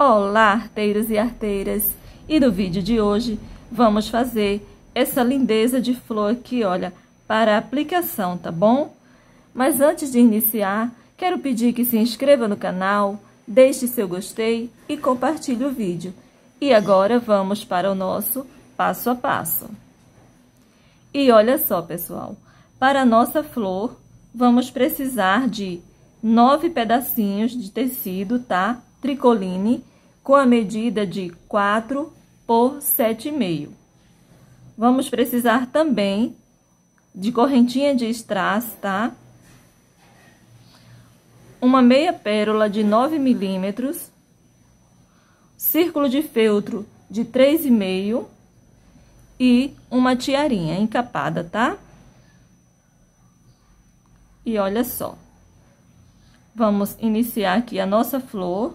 Olá, arteiros e arteiras! E no vídeo de hoje vamos fazer essa lindeza de flor aqui, olha, para aplicação, tá bom? Mas antes de iniciar, quero pedir que se inscreva no canal, deixe seu gostei e compartilhe o vídeo. E agora vamos para o nosso passo a passo. E olha só, pessoal, para a nossa flor, vamos precisar de 9 pedacinhos de tecido, tá? Tricoline, com a medida de 4 por 7,5. Vamos precisar também de correntinha de strass, tá? Uma meia pérola de 9 milímetros, círculo de feltro de 3,5 e uma tiarinha encapada, tá? E olha só, vamos iniciar aqui a nossa flor.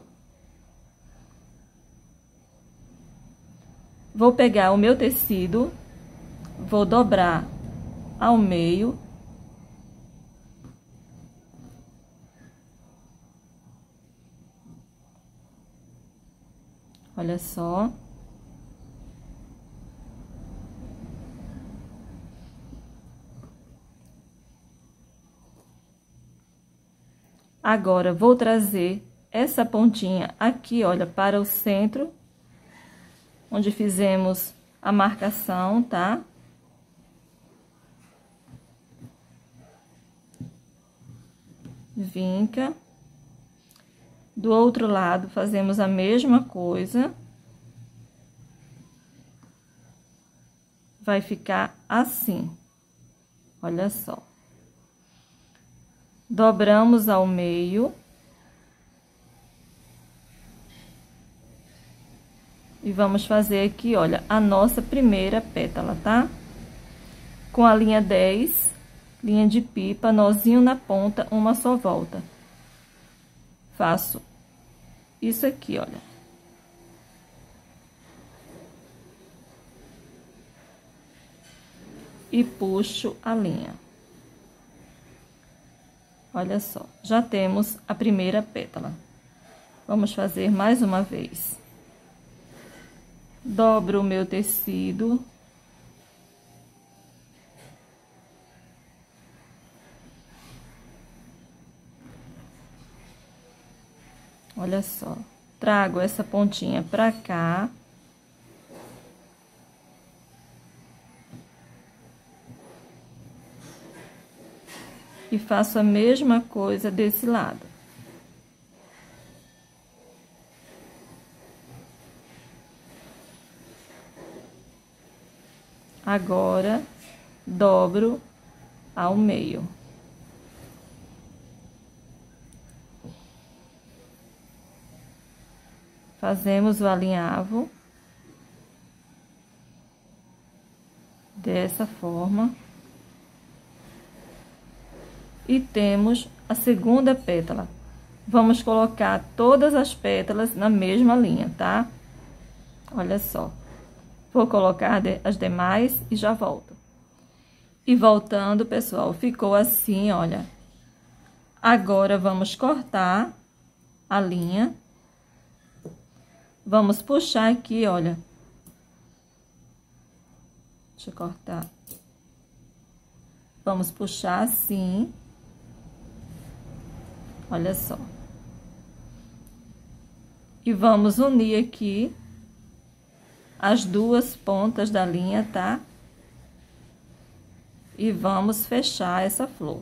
Vou pegar o meu tecido, vou dobrar ao meio. Olha só. Agora, vou trazer essa pontinha aqui, olha, para o centro, onde fizemos a marcação, tá? Vinca. Do outro lado, fazemos a mesma coisa. Vai ficar assim, olha só. Dobramos ao meio. E vamos fazer aqui, olha, a nossa primeira pétala, tá? Com a linha 10, linha de pipa, nozinho na ponta, uma só volta. Faço isso aqui, olha. E puxo a linha. Olha só, já temos a primeira pétala. Vamos fazer mais uma vez. Dobro o meu tecido. Olha só, trago essa pontinha pra cá. E faço a mesma coisa desse lado. Agora, dobro ao meio. Fazemos o alinhavo. Dessa forma. E temos a segunda pétala. Vamos colocar todas as pétalas na mesma linha, tá? Olha só. Vou colocar as demais e já volto. E voltando, pessoal, ficou assim, olha. Agora, vamos cortar a linha. Vamos puxar aqui, olha. Deixa eu cortar. Vamos puxar assim. Olha só. E vamos unir aqui as duas pontas da linha, tá? E vamos fechar essa flor.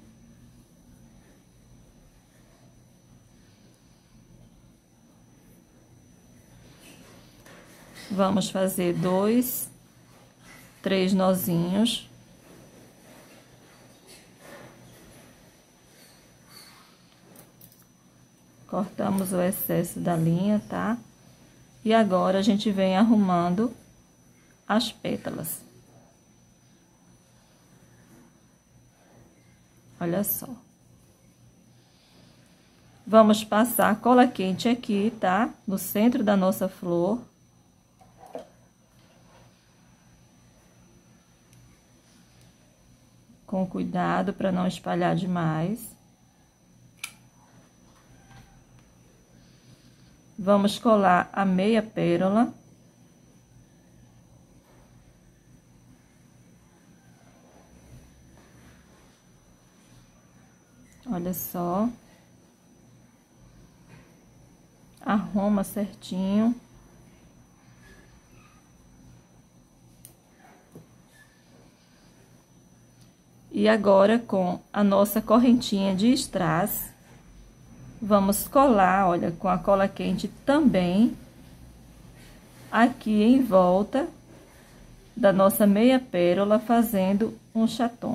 Vamos fazer 2, 3 nozinhos. Cortamos o excesso da linha, tá? E agora, a gente vem arrumando as pétalas. Olha só. Vamos passar cola quente aqui, tá? No centro da nossa flor. Com cuidado para não espalhar demais. Vamos colar a meia pérola. Olha só. Arruma certinho. E agora, com a nossa correntinha de strass, vamos colar, olha, com a cola quente também, aqui em volta da nossa meia pérola, fazendo um chaton.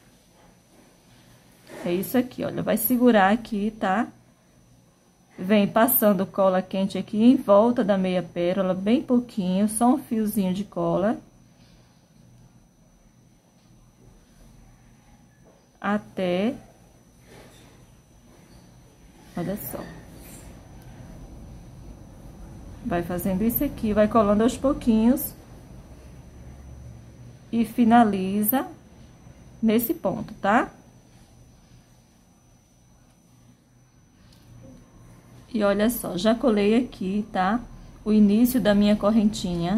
É isso aqui, olha, vai segurar aqui, tá? Vem passando cola quente aqui em volta da meia pérola, bem pouquinho, só um fiozinho de cola. Até, olha só, vai fazendo isso aqui, vai colando aos pouquinhos e finaliza nesse ponto, tá? E olha só, já colei aqui, tá? O início da minha correntinha.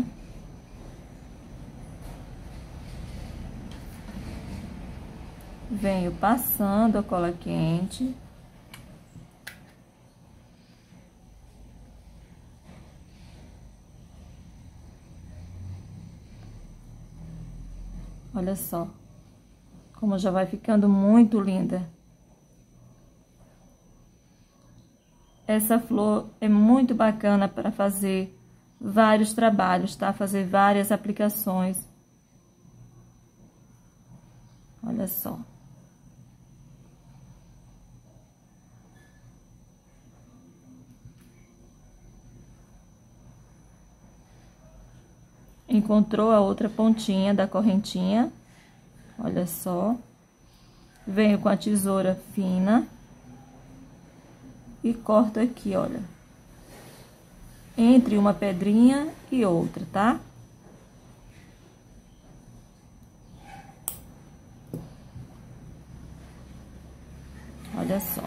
Venho passando a cola quente. Olha só, como já vai ficando muito linda. Essa flor é muito bacana para fazer vários trabalhos, tá? Fazer várias aplicações. Olha só. Encontrou a outra pontinha da correntinha, olha só. Venho com a tesoura fina e corto aqui, olha, entre uma pedrinha e outra, tá? Olha só.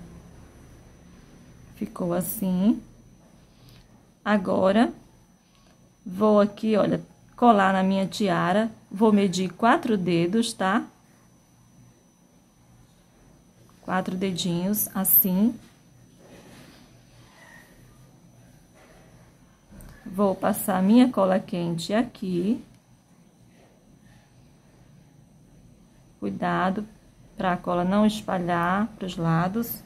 Ficou assim. Agora, vou aqui, olha, colar na minha tiara. Vou medir 4 dedos, tá? 4 dedinhos, assim. Vou passar minha cola quente aqui. Cuidado para a cola não espalhar para os lados.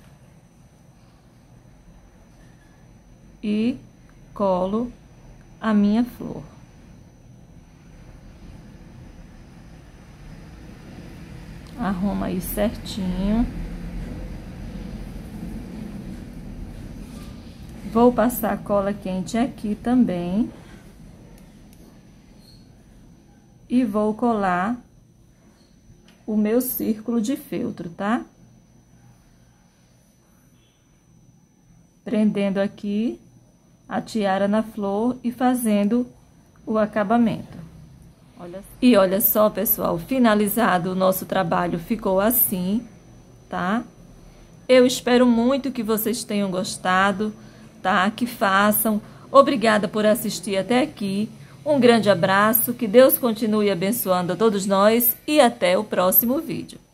E colo a minha flor. Arruma aí certinho. Vou passar a cola quente aqui também. E vou colar o meu círculo de feltro, tá? Prendendo aqui a tiara na flor e fazendo o acabamento. E olha só, pessoal, finalizado o nosso trabalho, ficou assim, tá? Eu espero muito que vocês tenham gostado, tá? Que façam. Obrigada por assistir até aqui. Um grande abraço, que Deus continue abençoando a todos nós e até o próximo vídeo.